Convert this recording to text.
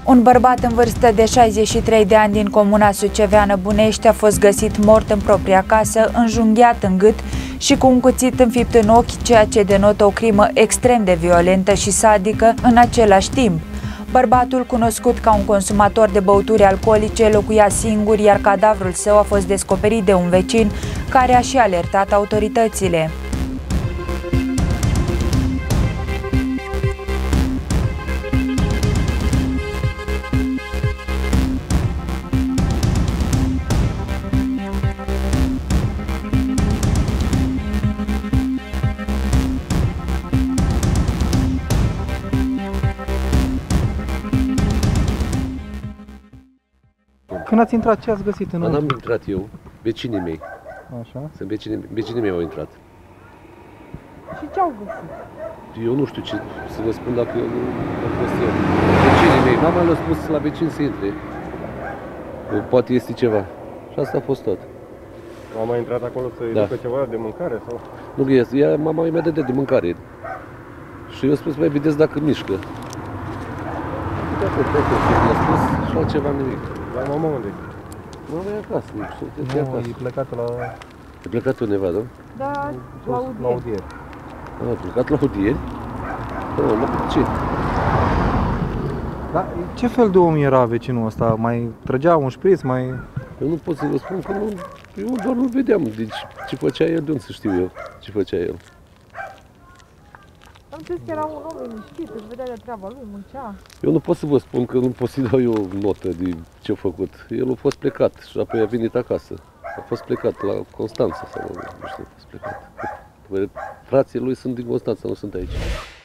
Un bărbat în vârstă de 63 de ani din comuna suceveană Bunești a fost găsit mort în propria casă, înjunghiat în gât și cu un cuțit înfipt în ochi, ceea ce denotă o crimă extrem de violentă și sadică în același timp. Bărbatul, cunoscut ca un consumator de băuturi alcoolice, locuia singur, iar cadavrul său a fost descoperit de un vecin care a și alertat autoritățile. Când ați intrat, ce ați găsit în N-am intrat eu, vecinii mei. Așa. Sunt vecinii mei au intrat. Și ce au găsit? Eu nu știu ce să vă spun dacă eu nu am fost eu. Vecinii mei, mama le-a spus la vecini să intre. Poate este ceva. Și asta a fost tot. Mama a intrat acolo să-i ducă ceva de mâncare sau? Nu, mama mi-a dat de mâncare. Și eu am spus, mai vedeți dacă mișcă. I-a spus și altceva nimic. Dar mama unde e? Mama e acasă, nu știu, e acasă. E plecată la... E plecat undeva, da? Da, la audier. A plecat la audieri? La ce? Da, ce fel de om era vecinul ăsta? Mai trăgea un șpriț, mai... Eu nu pot să vă spun că nu, eu doar nu vedeam. Deci ce făcea el, de unde să știu eu ce făcea el. Am zis că era un om liniștit, își vedea de treaba lui, muncea. Eu nu pot să vă spun că nu pot să-i dau eu notă de ce a făcut. El a fost plecat și apoi a venit acasă. A fost plecat la Constanța sau nu știu, a fost plecat. Frații lui sunt din Constanța, nu sunt aici.